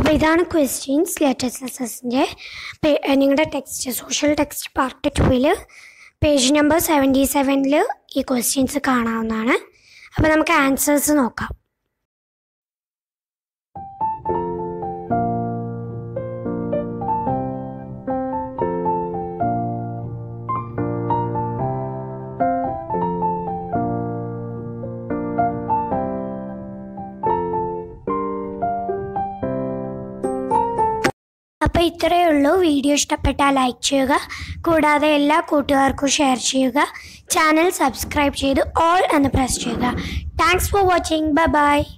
അപ്പോൾ ഇതാണ് questions latest ലെസൺസിൻ്റെ നിങ്ങളുടെ ടെക്സ്റ്റ് സോഷ്യൽ ടെക്സ്റ്റ് പാർട്ട് 2-ൽ പേജ് നമ്പർ 77-ൽ ഈ ക്വസ്റ്റ്യൻസ് കാണാവുന്നതാണ്. അപ്പോൾ നമുക്ക് ആൻസേഴ്സ് നോക്കാം. അപ്പോൾ ഇത്രയേ ഉള്ളൂ. വീഡിയോ ഇഷ്ടപ്പെട്ടാൽ ലൈക്ക് ചെയ്യുക, കൂടാതെ എല്ലാ കൂട്ടുകാർക്കും ഷെയർ ചെയ്യുക. ചാനൽ സബ്സ്ക്രൈബ് ചെയ്ത് ഓൾ എന്ന് പ്രസ് ചെയ്യുക. Thanks for watching. Bye by.